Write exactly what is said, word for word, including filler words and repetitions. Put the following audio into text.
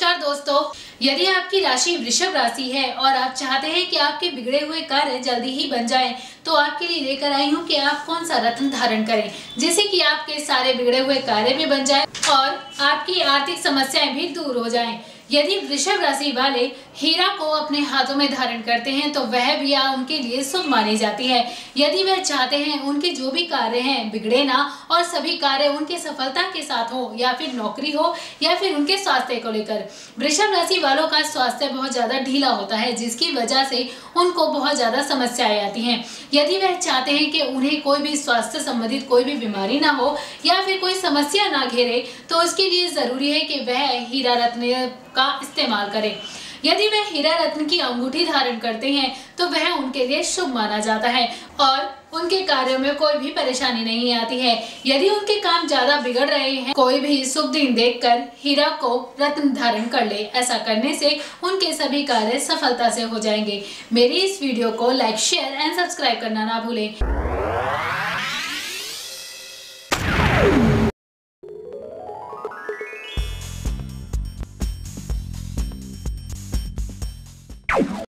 नमस्कार दोस्तों, यदि आपकी राशि वृषभ राशि है और आप चाहते हैं कि आपके बिगड़े हुए कार्य जल्दी ही बन जाएं, तो आपके लिए लेकर आई हूं कि आप कौन सा रत्न धारण करें जिससे कि आपके सारे बिगड़े हुए कार्य भी बन जाएं और आपकी आर्थिक समस्याएं भी दूर हो जाएं। यदि वृषभ राशि वाले हीरा को अपने हाथों में धारण करते हैं तो वह भी उनके लिए शुभ मानी जाती है। यदि वह चाहते हैं उनके जो भी कार्य हैं बिगड़े ना और सभी कार्य उनके सफलता के साथ हो, या फिर नौकरी हो या फिर उनके स्वास्थ्य को लेकर। वृषभ राशि वालों का स्वास्थ्य बहुत ज्यादा ढीला होता है जिसकी वजह से उनको बहुत ज्यादा समस्याएं आती हैं। यदि वह चाहते हैं कि उन्हें कोई भी स्वास्थ्य संबंधित कोई भी बीमारी ना हो या फिर कोई समस्या ना घेरे, तो उसके लिए जरूरी है कि वह हीरा रत्न का इस्तेमाल करें। यदि वह हीरा रत्न की अंगूठी धारण करते हैं तो वह उनके लिए शुभ माना जाता है और उनके कार्यों में कोई भी परेशानी नहीं आती है। यदि उनके काम ज्यादा बिगड़ रहे हैं, कोई भी शुभ दिन देखकर हीरा को रत्न धारण कर ले। ऐसा करने से उनके सभी कार्य सफलता से हो जाएंगे। मेरी इस वीडियो को लाइक, शेयर एंड सब्सक्राइब करना ना भूलें।